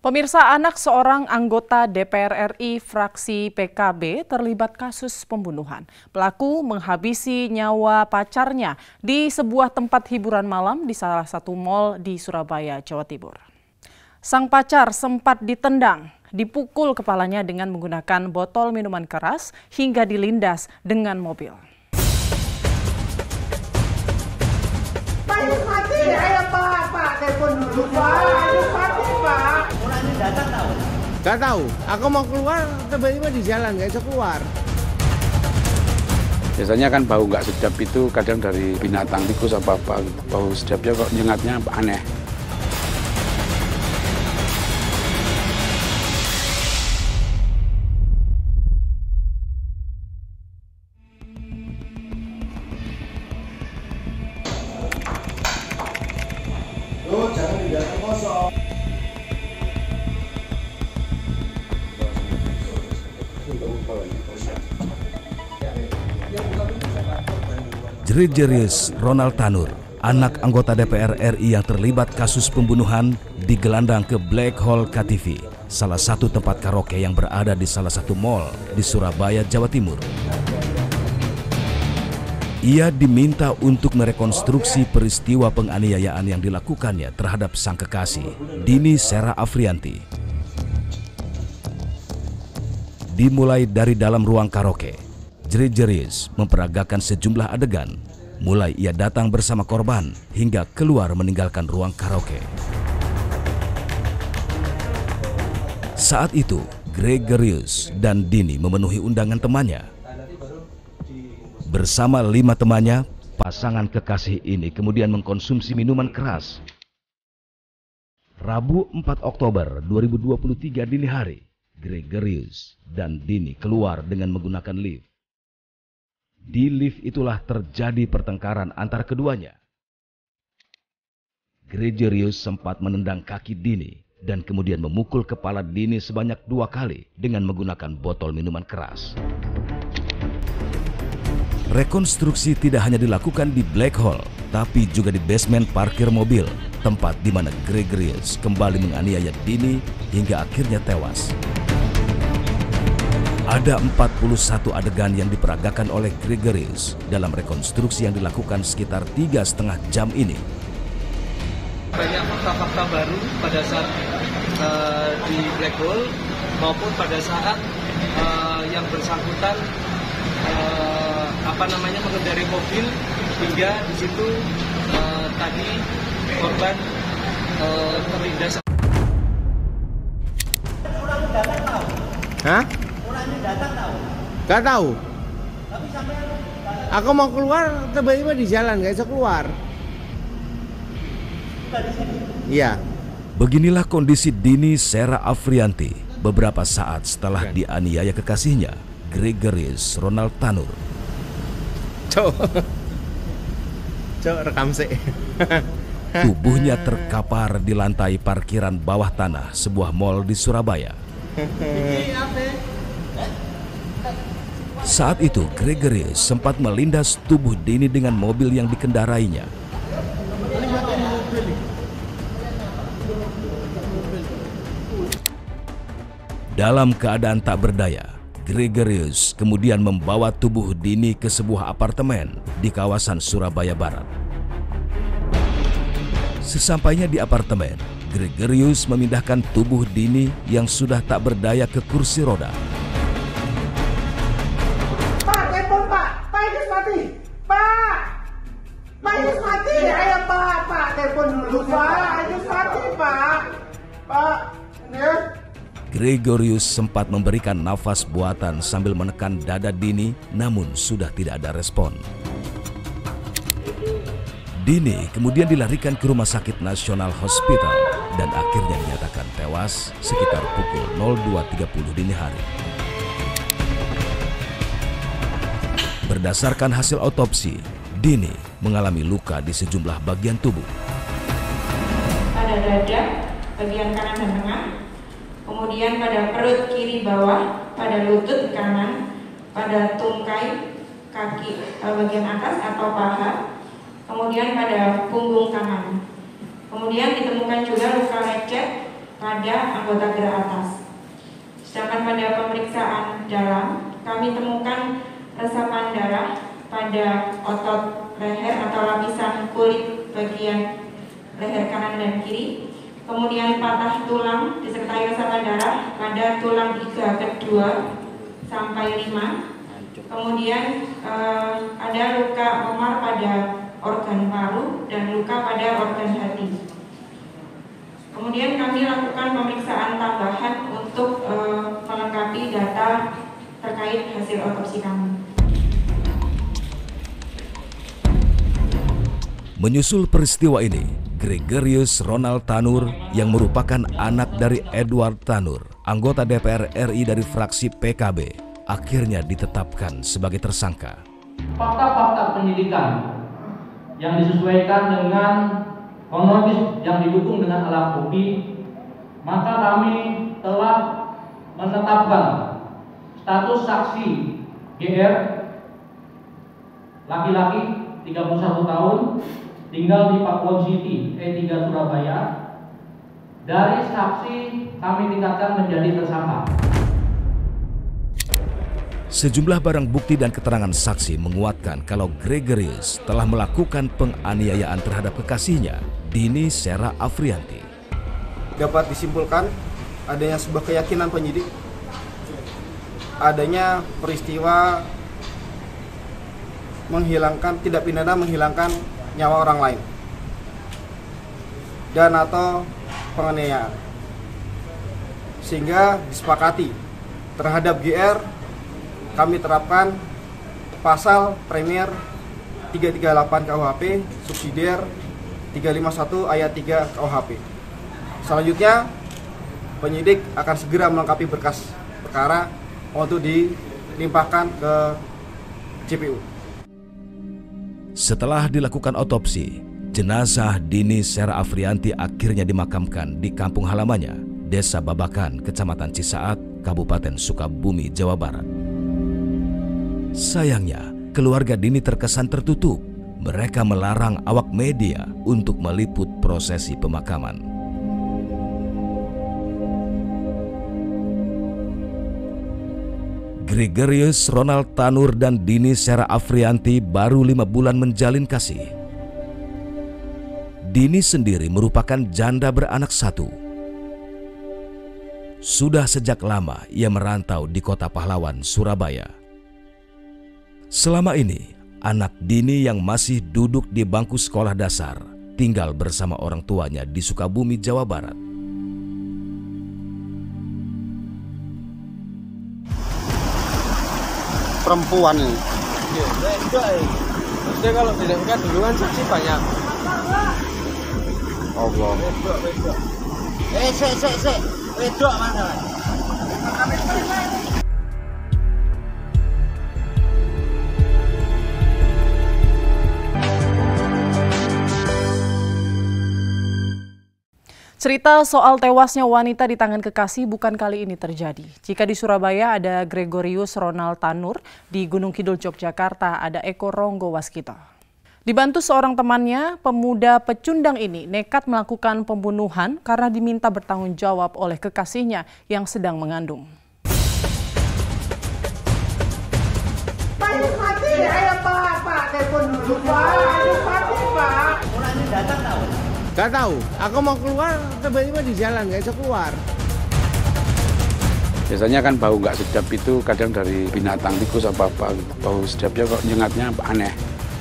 Pemirsa, anak seorang anggota DPR RI fraksi PKB terlibat kasus pembunuhan. Pelaku menghabisi nyawa pacarnya di sebuah tempat hiburan malam di salah satu mal di Surabaya, Jawa Timur. Sang pacar sempat ditendang, dipukul kepalanya dengan menggunakan botol minuman keras hingga dilindas dengan mobil. Gak tahu, aku mau keluar, tiba-tiba di jalan, gak bisa keluar. Biasanya kan bau nggak sedap itu kadang dari binatang, tikus apa-apa. Bau sedapnya kok nyengatnya aneh. Jangan dibiarkan kosong. Jerit-jerit Ronald Tanur, anak anggota DPR RI yang terlibat kasus pembunuhan, digelandang ke Black Hole KTV, salah satu tempat karaoke yang berada di salah satu mal di Surabaya, Jawa Timur. Ia diminta untuk merekonstruksi peristiwa penganiayaan yang dilakukannya terhadap sang kekasih, Dini Sera Afrianti. Dimulai dari dalam ruang karaoke, Jerit-jerit memperagakan sejumlah adegan, mulai ia datang bersama korban hingga keluar meninggalkan ruang karaoke. Saat itu, Gregorius dan Dini memenuhi undangan temannya. Bersama 5 temannya, pasangan kekasih ini kemudian mengkonsumsi minuman keras. Rabu 4 Oktober 2023 dini hari, Gregorius dan Dini keluar dengan menggunakan lift. Di lift itulah terjadi pertengkaran antar keduanya. Gregorius sempat menendang kaki Dini dan kemudian memukul kepala Dini sebanyak 2 kali dengan menggunakan botol minuman keras. Rekonstruksi tidak hanya dilakukan di Black Hole, tapi juga di basement parkir mobil, tempat di mana Gregorius kembali menganiaya Dini hingga akhirnya tewas. Ada 41 adegan yang diperagakan oleh Gregorius dalam rekonstruksi yang dilakukan sekitar 3,5 jam ini. Banyak fakta-fakta baru pada saat di Black Hole maupun pada saat yang bersangkutan mengendarai mobil hingga di situ tadi korban terlindas. Hah? Gak tahu. Aku mau keluar, tiba-tiba di jalan, gak bisa keluar. Iya. Beginilah kondisi Dini Sera Afrianti beberapa saat setelah dianiaya kekasihnya, Gregorius Ronald Tanur. Cok, rekam sih. Tubuhnya terkapar di lantai parkiran bawah tanah sebuah mal di Surabaya. Saat itu, Gregorius sempat melindas tubuh Dini dengan mobil yang dikendarainya. Dalam keadaan tak berdaya, Gregorius kemudian membawa tubuh Dini ke sebuah apartemen di kawasan Surabaya Barat. Sesampainya di apartemen, Gregorius memindahkan tubuh Dini yang sudah tak berdaya ke kursi roda. Pak Yus mati. Ayo Pak, telepon dulu Pak. Yus mati Pak. Ya. Gregorius sempat memberikan nafas buatan sambil menekan dada Dini, namun sudah tidak ada respon. Dini kemudian dilarikan ke Rumah Sakit Nasional Hospital dan akhirnya dinyatakan tewas sekitar pukul 02.30 dini hari. Berdasarkan hasil otopsi, Dini mengalami luka di sejumlah bagian tubuh. Pada dada, bagian kanan dan tengah, kemudian pada perut kiri bawah, pada lutut kanan, pada tungkai kaki bagian atas atau paha, kemudian pada punggung kanan. Kemudian ditemukan juga luka lecet pada anggota gerak atas. Sedangkan pada pemeriksaan dalam, kami temukan resapan darah pada otot leher atau lapisan kulit bagian leher kanan dan kiri. Kemudian patah tulang disertai resapan darah pada tulang iga kedua sampai 5. Kemudian ada luka memar pada organ paru dan luka pada organ hati. Kemudian kami lakukan pemeriksaan tambahan untuk melengkapi data terkait hasil otopsi kami. Menyusul peristiwa ini, Gregorius Ronald Tanur yang merupakan anak dari Edward Tanur, anggota DPR RI dari fraksi PKB, akhirnya ditetapkan sebagai tersangka. Fakta-fakta penyidikan yang disesuaikan dengan kronologis yang didukung dengan alat bukti, maka kami telah menetapkan status saksi GR, laki-laki 31 tahun, tinggal di Pakuwon City, E3 Surabaya. Dari saksi kami tingkatkan menjadi tersangka. Sejumlah barang bukti dan keterangan saksi menguatkan kalau Gregorius telah melakukan penganiayaan terhadap kekasihnya, Dini Sera Afrianti. Dapat disimpulkan adanya sebuah keyakinan penyidik, adanya peristiwa tindak pidana menghilangkan nyawa orang lain dan atau penganiayaan, sehingga disepakati terhadap GR kami terapkan pasal Premier 338 KUHP subsidiar 351 ayat 3 KUHP. Selanjutnya penyidik akan segera melengkapi berkas perkara untuk dilimpahkan ke JPU. Setelah dilakukan otopsi, jenazah Dini Sera Afrianti akhirnya dimakamkan di kampung halamannya, Desa Babakan, Kecamatan Cisaat, Kabupaten Sukabumi, Jawa Barat. Sayangnya, keluarga Dini terkesan tertutup. Mereka melarang awak media untuk meliput prosesi pemakaman. Gregorius Ronald Tanur dan Dini Sera Afrianti baru 5 bulan menjalin kasih. Dini sendiri merupakan janda beranak 1. Sudah sejak lama ia merantau di Kota Pahlawan, Surabaya. Selama ini, anak Dini yang masih duduk di bangku sekolah dasar tinggal bersama orang tuanya di Sukabumi, Jawa Barat. Perempuan ini. Maksudnya kalau dilengkap duluan saksi banyak. Allah. Sek. Wedok mana? Cerita soal tewasnya wanita di tangan kekasih bukan kali ini terjadi. Jika di Surabaya ada Gregorius Ronald Tanur, di Gunung Kidul, Yogyakarta ada Eko Ronggo Waskito. Dibantu seorang temannya, pemuda pecundang ini nekat melakukan pembunuhan karena diminta bertanggung jawab oleh kekasihnya yang sedang mengandung. Ayah mati, ayah Pak, telepon dulu Pak, ayah mati Pak. Orang ini datang tahu? Gak tahu, aku mau keluar, tiba-tiba di jalan, gak bisa keluar. Biasanya kan bau nggak sedap itu kadang dari binatang, tikus apa-apa. Bau sedapnya kok nyengatnya aneh.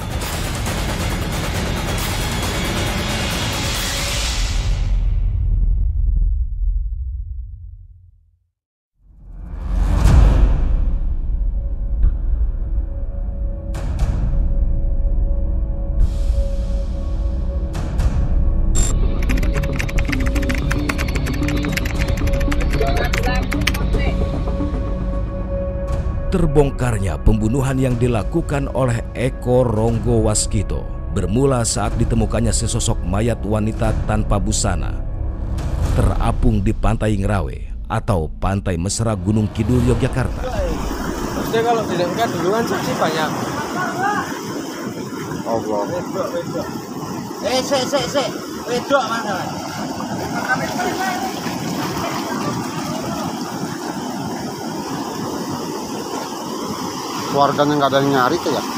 Terbongkarnya pembunuhan yang dilakukan oleh Eko Ronggo Waskito bermula saat ditemukannya sesosok mayat wanita tanpa busana terapung di Pantai Ngerawe atau Pantai Mesra Gunung Kidul, Yogyakarta. Maksudnya kalau dilengkap duluan saksi banyak. Allah. Sek. Wedok mana? keluarganya nggak ada yang nyari tuh ya.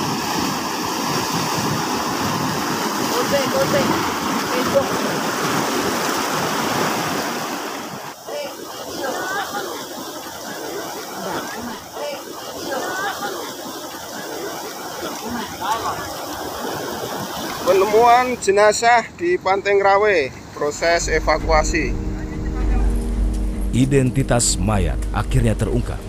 Penemuan jenazah di Pantai Ngraweh, proses evakuasi. Identitas mayat akhirnya terungkap.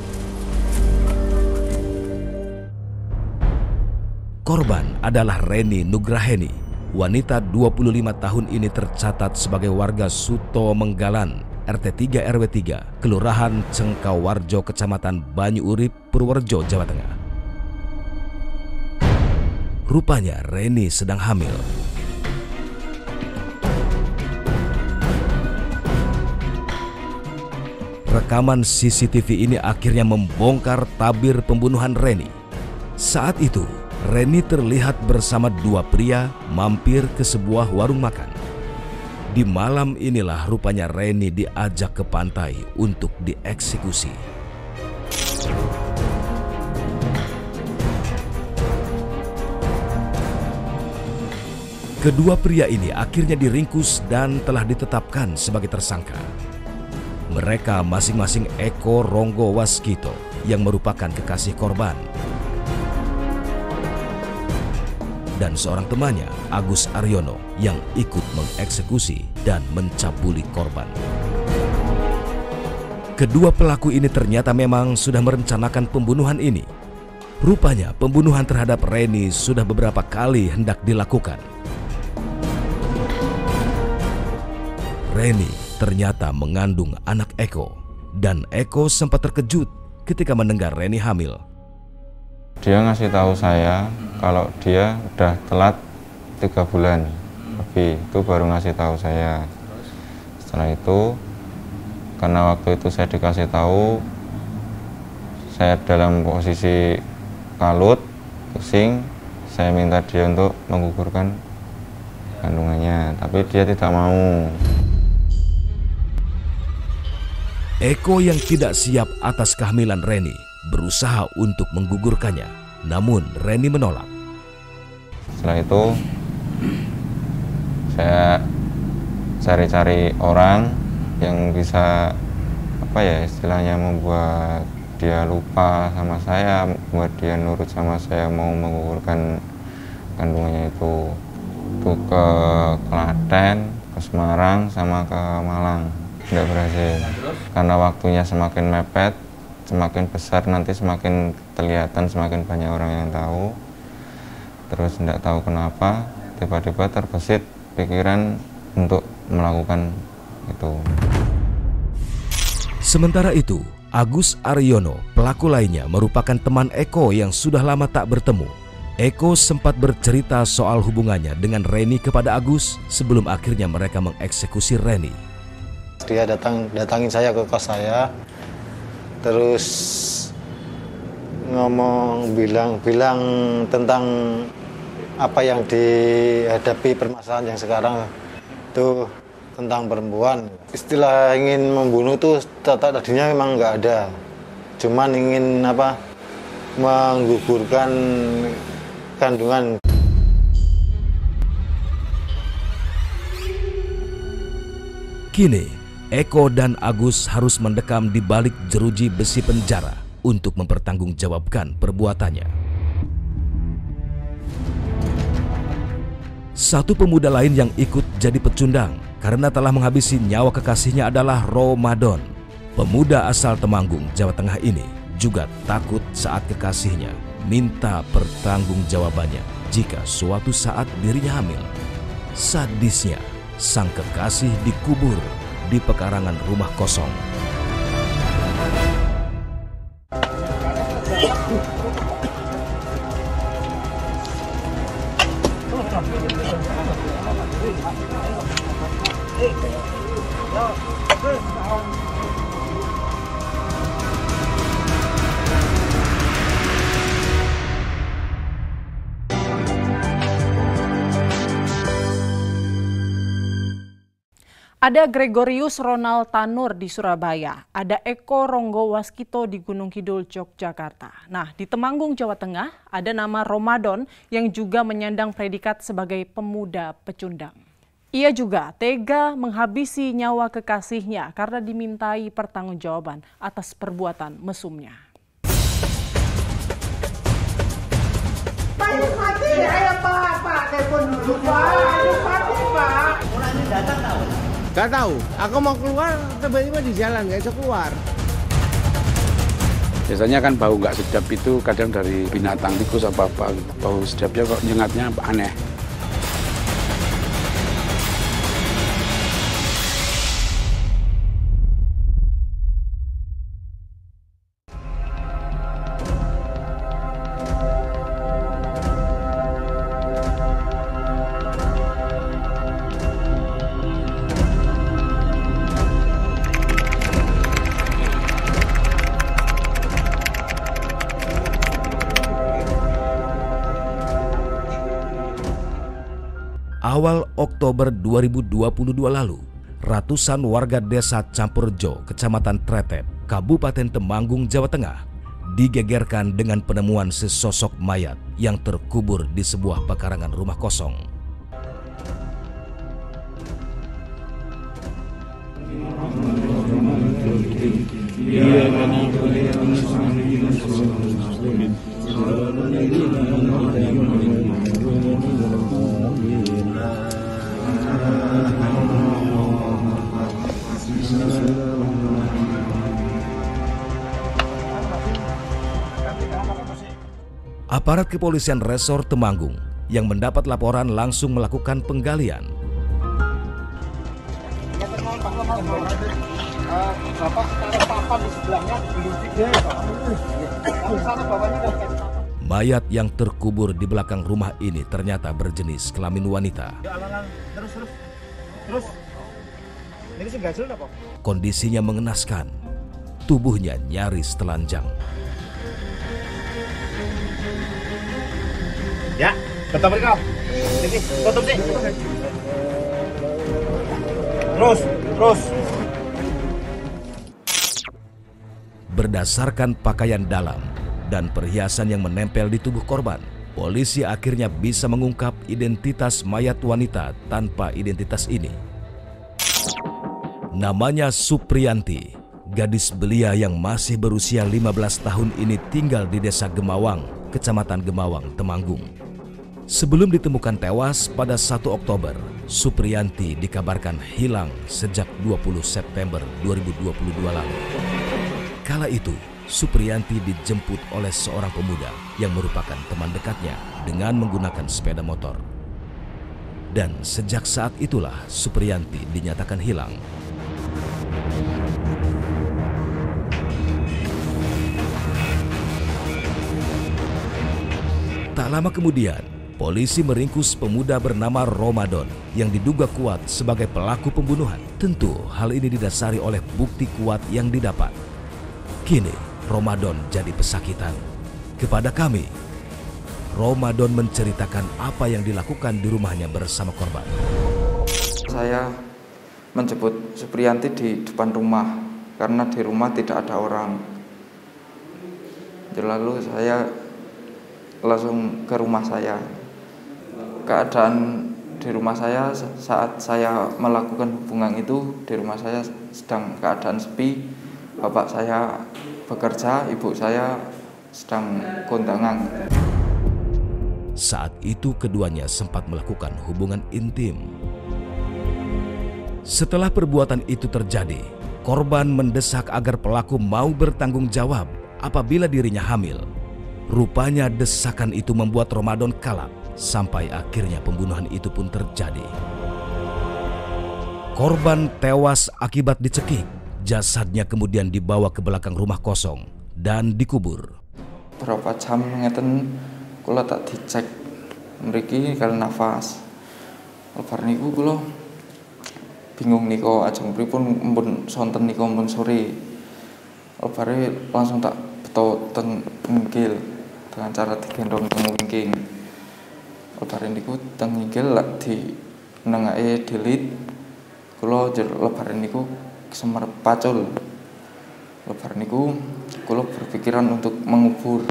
Korban adalah Reni Nugraheni. Wanita 25 tahun ini tercatat sebagai warga Suto Menggalan, RT 3 RW 3, Kelurahan Cengkawarjo, Kecamatan Banyuurip, Purworejo, Jawa Tengah. Rupanya Reni sedang hamil. Rekaman CCTV ini akhirnya membongkar tabir pembunuhan Reni. Saat itu, Reni terlihat bersama dua pria mampir ke sebuah warung makan. Di malam inilah rupanya Reni diajak ke pantai untuk dieksekusi. Kedua pria ini akhirnya diringkus dan telah ditetapkan sebagai tersangka. Mereka masing-masing Eko Ronggo Waskito yang merupakan kekasih korban, dan seorang temannya, Agus Aryono, yang ikut mengeksekusi dan mencabuli korban. Kedua pelaku ini ternyata memang sudah merencanakan pembunuhan ini. Rupanya pembunuhan terhadap Reni sudah beberapa kali hendak dilakukan. Reni ternyata mengandung anak Eko, dan Eko sempat terkejut ketika mendengar Reni hamil. Dia ngasih tahu saya kalau dia udah telat 3 bulan lebih, itu baru ngasih tahu saya. Setelah itu, karena waktu itu saya dikasih tahu, saya dalam posisi kalut, pusing, saya minta dia untuk menggugurkan kandungannya, tapi dia tidak mau. Eko yang tidak siap atas kehamilan Reni berusaha untuk menggugurkannya, namun Reni menolak. Setelah itu saya cari-cari orang yang bisa istilahnya membuat dia lupa sama saya, membuat dia nurut sama saya, mau menggugurkan kandungannya itu ke Klaten, ke Semarang, sama ke Malang. Tidak berhasil, karena waktunya semakin mepet, semakin besar, nanti semakin kelihatan, semakin banyak orang yang tahu. Terus tidak tahu kenapa, tiba-tiba terbesit pikiran untuk melakukan itu. Sementara itu, Agus Aryono, pelaku lainnya, merupakan teman Eko yang sudah lama tak bertemu. Eko sempat bercerita soal hubungannya dengan Reni kepada Agus sebelum akhirnya mereka mengeksekusi Reni. Dia datangin saya ke kos saya, terus bilang tentang apa yang dihadapi permasalahan yang sekarang itu tentang perempuan. Istilah ingin membunuh tuh tadinya memang nggak ada, cuman ingin menggugurkan kandungan. Kini Eko dan Agus harus mendekam di balik jeruji besi penjara untuk mempertanggungjawabkan perbuatannya. Satu pemuda lain yang ikut jadi pecundang karena telah menghabisi nyawa kekasihnya adalah Ramadan. Pemuda asal Temanggung, Jawa Tengah ini juga takut saat kekasihnya minta pertanggungjawabannya jika suatu saat dirinya hamil. Sadisnya, sang kekasih dikubur di pekarangan rumah kosong. Ada Gregorius Ronald Tanur di Surabaya, ada Eko Ronggo Waskito di Gunung Kidul, Yogyakarta. Nah, di Temanggung, Jawa Tengah, ada nama Ramadan yang juga menyandang predikat sebagai pemuda pecundang. Ia juga tega menghabisi nyawa kekasihnya karena dimintai pertanggungjawaban atas perbuatan mesumnya. Ayus mati, ayah Pak, telepon dulu Pak, ayus mati Pak. Orang ini datang tahu? Gak tahu, aku mau keluar, tiba-tiba di jalan, gak bisa keluar. Biasanya kan bau nggak sedap itu kadang dari binatang, tikus apa-apa. Bau sedapnya kok nyengatnya aneh. Awal Oktober 2022 lalu, ratusan warga desa Campurjo, Kecamatan Tretep, Kabupaten Temanggung, Jawa Tengah, digegerkan dengan penemuan sesosok mayat yang terkubur di sebuah pekarangan rumah kosong. Aparat kepolisian Resor Temanggung yang mendapat laporan langsung melakukan penggalian. Mayat yang terkubur di belakang rumah ini ternyata berjenis kelamin wanita. Kondisinya mengenaskan, tubuhnya nyaris telanjang. Ya, tetap mereka. Tutup sih. Terus. Berdasarkan pakaian dalam dan perhiasan yang menempel di tubuh korban, polisi akhirnya bisa mengungkap identitas mayat wanita tanpa identitas ini. Namanya Supriyanti, gadis belia yang masih berusia 15 tahun ini tinggal di Desa Gemawang, Kecamatan Gemawang, Temanggung. Sebelum ditemukan tewas pada 1 Oktober, Supriyanti dikabarkan hilang sejak 20 September 2022 lalu. Kala itu, Supriyanti dijemput oleh seorang pemuda yang merupakan teman dekatnya dengan menggunakan sepeda motor. Dan sejak saat itulah Supriyanti dinyatakan hilang. Tak lama kemudian, polisi meringkus pemuda bernama Ramadan yang diduga kuat sebagai pelaku pembunuhan. Tentu hal ini didasari oleh bukti kuat yang didapat. Kini Ramadan jadi pesakitan. Kepada kami, Ramadan menceritakan apa yang dilakukan di rumahnya bersama korban. Saya menjemput Supriyanti di depan rumah karena di rumah tidak ada orang. Lalu saya langsung ke rumah saya. Keadaan di rumah saya saat saya melakukan hubungan itu, di rumah saya sedang keadaan sepi. Bapak saya bekerja, ibu saya sedang kondangan. Saat itu keduanya sempat melakukan hubungan intim. Setelah perbuatan itu terjadi, korban mendesak agar pelaku mau bertanggung jawab apabila dirinya hamil. Rupanya desakan itu membuat Ramadan kalap, sampai akhirnya pembunuhan itu pun terjadi. Korban tewas akibat dicekik. Jasadnya kemudian dibawa ke belakang rumah kosong dan dikubur. Berapa jam ngeten kula tak dicek mriki kali nafas. Lebar niku kula bingung niko ajeng pripun empun sonten niko empun sore. Lebare langsung tak beto teng inggil dengan cara digendong kemungking. Lebare niku teng inggil lak di nengake dilit Kula lebaran niku kesemerep pacul. Lebaran niku kula berpikiran untuk mengubur.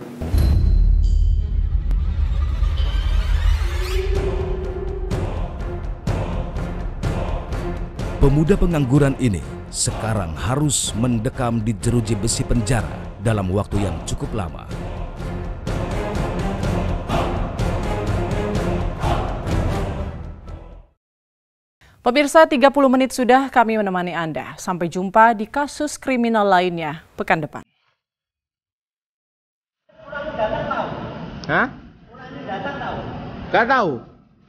Pemuda pengangguran ini sekarang harus mendekam di jeruji besi penjara dalam waktu yang cukup lama. Pemirsa, 30 menit sudah kami menemani Anda. Sampai jumpa di kasus kriminal lainnya pekan depan. Hah? Gak tahu.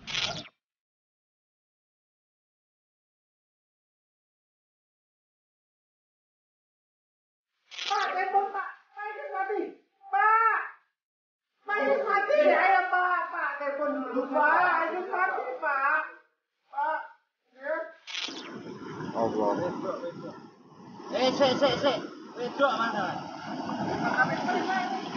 Pak, telepon Pak. Pak itu mati. Pak. Pak itu mati. Ayo Pak. Pak, telepon dulu Pak. Itu mati Pak. Pak. Ya. Allah. Sik. Wedok mana?